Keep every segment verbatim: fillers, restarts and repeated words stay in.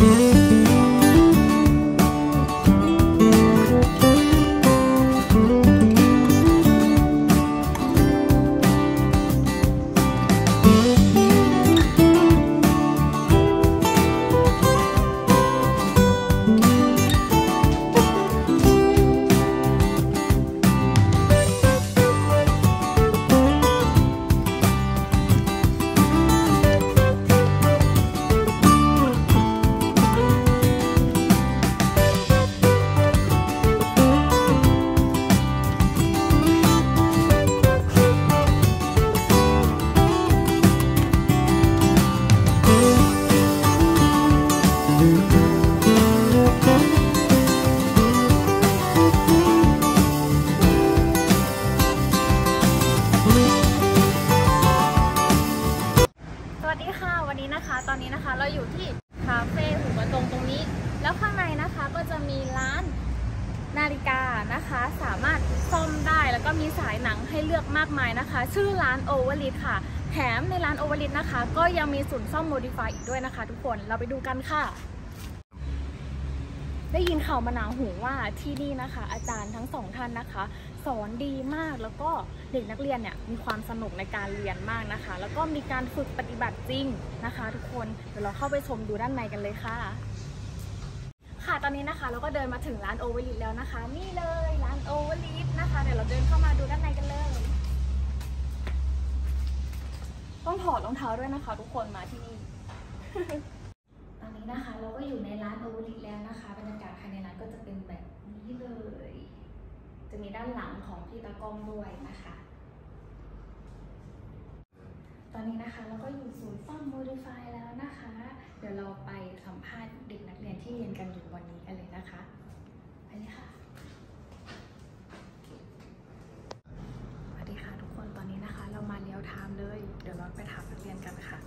ตอนนี้นะคะเราอยู่ที่คาเฟ่หูกระจงตรงนี้แล้วข้างในนะคะก็จะมีร้านนาฬิกานะคะสามารถซ่อมได้แล้วก็มีสายหนังให้เลือกมากมายนะคะชื่อร้านโอเวอร์ลิทค่ะแถมในร้านโอเวอร์ลิทนะคะก็ยังมีศูนย์ซ่อมโมดิฟายอีกด้วยนะคะทุกคนเราไปดูกันค่ะได้ยินข่าวมาหนาหูว่าที่นี่นะคะอาจารย์ทั้งสองท่านนะคะสอนดีมากแล้วก็เด็กนักเรียนเนี่ยมีความสนุกในการเรียนมากนะคะแล้วก็มีการฝึกปฏิบัติจริงนะคะทุกคนเดี๋ยวเราเข้าไปชมดูด้านในกันเลยค่ะค่ะตอนนี้นะคะเราก็เดินมาถึงร้านโอเวอร์ลิทแล้วนะคะนี่เลยร้านโอเวอร์ลิทนะคะเดี๋ยวเราเดินเข้ามาดูด้านในกันเลยต้องถอดรองเท้าด้วยนะคะทุกคนมาที่นี่ ตอนนี้นะคะเราก็อยู่ในร้านโอเวอร์ลิทแล้วนะคะบรรยากาศภายในร้านก็จะเป็นแบบนี้เลยจะมีด้านหลังของพี่ตากล้องด้วยนะคะตอนนี้นะคะเราก็อยู่ศูนย์ซ่อมโมดิฟายแล้วนะคะเดี๋ยวเราไปสัมภาษณ์เด็กนักเรียนที่เรียนกันอยู่วันนี้กันเลยนะคะไปเลยค่ะสวัสดีค่ะทุกคนตอนนี้นะคะเรามาเลี้ยวไทม์เลยเดี๋ยวเราไปถามนักเรียนกันค่ะ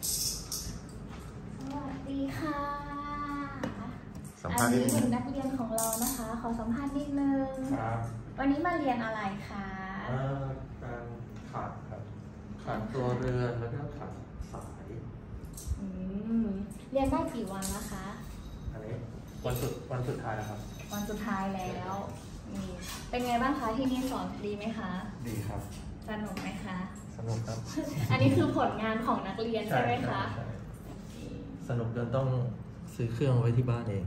สวัสดีค่ะอันนี้เป็นนักเรียนของเรานะคะขอสัมภาษณ์นิดนึงวันนี้มาเรียนอะไรคะการขัดครับขัดตัวเรือนแล้วก็ขัดสายอืมเรียนได้กี่วันแล้วคะอันนี้วันสุดวันสุดท้ายนะครับวันสุดท้ายแล้วนี่เป็นไงบ้างคะที่นี่สอนดีไหมคะดีครับสนุกไหมคะสนุกครับอันนี้คือผลงานของนักเรียนใช่ไหมคะสนุกจนต้องซื้อเครื่องไว้ที่บ้านเอง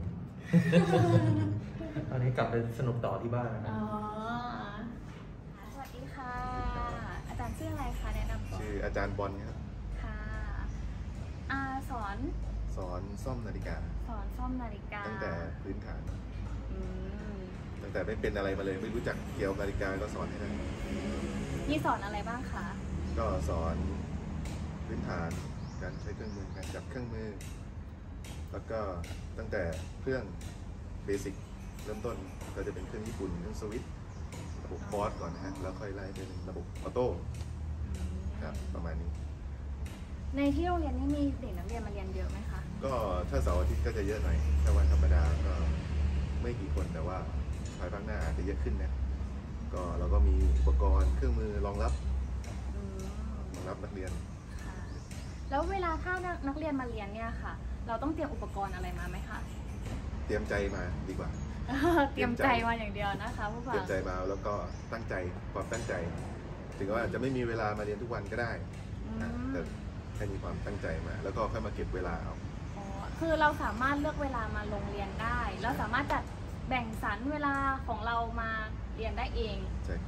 ตอนนี้กลับไปสนุกต่อที่บ้านนะครับอ๋อสวัสดีค่ะอาจารย์ชื่ออะไรคะแนะนำก่อนชื่ออาจารย์บอลครับค่ะอาสอนสอนซ่อมนาฬิกาสอนซ่อมนาฬิกาตั้งแต่พื้นฐานตั้งแต่ไม่เป็นอะไรมาเลยไม่รู้จักเกี่ยวกับนาฬิกาก็สอนให้ได้มีสอนอะไรบ้างคะก็สอนพื้นฐานการใช้เครื่องมือการจับเครื่องมือแล้วก็ตั้งแต่เครื่องเบสิกเริ่มต้นก็จะเป็นเครื่องญี่ปุ่นเครื่องสวิตช์ระบบฟอร์สก่อนนะฮะแล้วค่อยไล่เป็นระบบออโต้ครับประมาณนี้ในที่โรงเรียนนี่มีเด็กนักเรียนมาเรียนเยอะไหมคะก็ถ้าเสาร์อาทิตย์ก็จะเยอะหน่อยถ้าวันธรรมดาก็ไม่กี่คนแต่ว่าภายภาคหน้าอาจจะเยอะขึ้นนะก็เราก็มีอุปกรณ์เครื่องมือรองรับรองรับนักเรียนแล้วเวลาถ้านักเรียนมาเรียนเนี่ยค่ะเราต้องเตรียมอุปกรณ์อะไรมาไหมคะเตรียมใจมาดีกว่าเตรียมใจมาอย่างเดียวนะคะผู้ฟังเตรียมใจมาแล้วก็ตั้งใจความตั้งใจถึงว่าจะไม่มีเวลามาเรียนทุกวันก็ได้แต่ให้มีความตั้งใจมาแล้วก็ค่อยมาเก็บเวลาเอาอ๋อคือเราสามารถเลือกเวลามาโรงเรียนได้เราสามารถจัดแบ่งสรรเวลาของเรามาเรียนได้เองใช่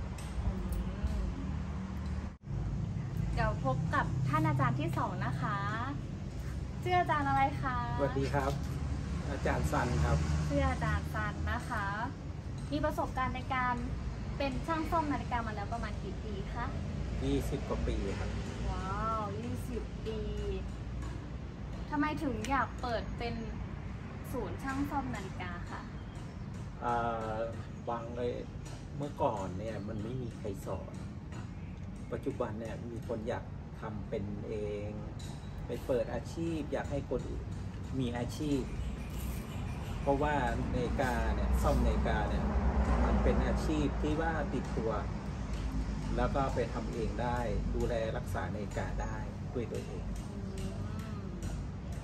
เดี๋ยวพบกับท่านอาจารย์ที่สองนะคะชื่ออาจารย์อะไรคะสวัสดีครับอาจารย์ซันครับชื่ออาจารย์ซันนะคะมีประสบการณ์ในการเป็นช่างซ่อมนาฬิกามาแล้วประมาณกี่ปีคะยี่สิบกว่าปีครับว้าวยี่สิบปีทำไมถึงอยากเปิดเป็นศูนย์ช่างซ่อมนาฬิกาคะบางเลยเมื่อก่อนเนี่ยมันไม่มีใครสอนปัจจุบันเนี่ยมีคนอยากทำเป็นเองไปเปิดอาชีพอยากให้คนอื่นมีอาชีพเพราะว่านาฬิกาเนี่ยซ่อมนาฬิกาเนี่ยมันเป็นอาชีพที่ว่าติดตัวแล้วก็ไปทำเองได้ดูแลรักษานาฬิกาได้ด้วยตัวเอง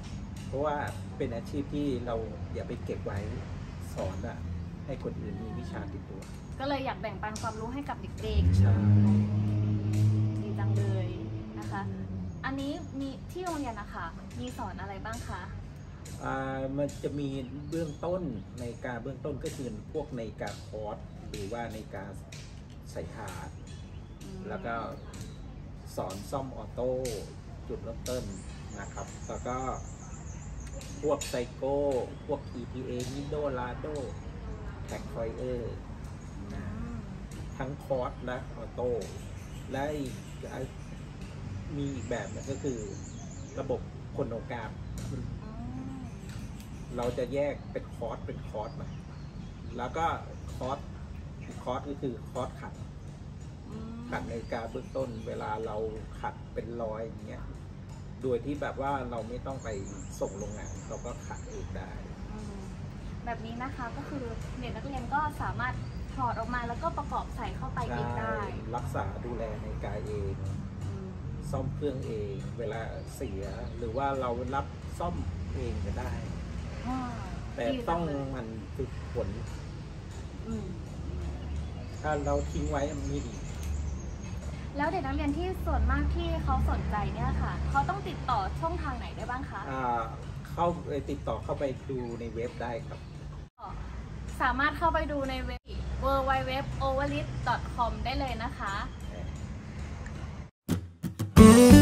เพราะว่าเป็นอาชีพที่เราอย่าไปเก็บไว้สอนอะให้คนอื่นมีวิชาติดตัวก็เลยอยากแบ่งปันความรู้ให้กับเด็กใช่ๆดีจังเลยนะคะ อันนี้มีที่โรงเรียนนะคะมีสอนอะไรบ้างคะอ่ามันจะมีเบื้องต้นในการเบื้องต้นก็คือพวกในการคอร์สหรือว่าในการใส่ถาดอืมแล้วก็สอนซ่อมออโต้จุดเริ่มต้นนะครับ แล้วก็พวกไซโก้ พวก อี พี เอ นิโด ลาโด แท็กไฟเออร์อืมทั้งคอร์สและออโต้และอีกมีอีกแบบหนึงก็คือระบบโครโนกราฟอืมเราจะแยกเป็นคอร์สเป็นคอร์สมาแล้วก็คอร์สอีกคอร์สก็คือคอร์สขัดอืมขัดนาฬิกาเบื้องต้นเวลาเราขัดเป็นรอยอย่างเงี้ยโดยที่แบบว่าเราไม่ต้องไปส่งโรงงานเราก็ขัดเองได้อืมแบบนี้นะคะก็คือเด็กนักเรียนก็สามารถถอดออกมาแล้วก็ประกอบใส่เข้าไปเองได้รักษาดูแลนาฬิกาเองอืมซ่อมเครื่องเอง เวลาเสียหรือว่าเรารับซ่อมเองก็ได้อ่าแต่ดีจัต้องเลยมันฝึกฝนอืมถ้าเราทิ้งไว้มันไม่ดีแล้วเด็กนักเรียนที่ส่วนมากที่เขาสนใจเนี่ยค่ะเขาต้องติดต่อช่องทางไหนได้บ้างคะอ่าเข้าไปติดต่อเข้าไปดูในเว็บได้ครับสามารถเข้าไปดูในเว็บ ดับเบิลยู ดับเบิลยู ดับเบิลยู ดอท โอเวอร์ลิส ดอท คอม ได้เลยนะคะ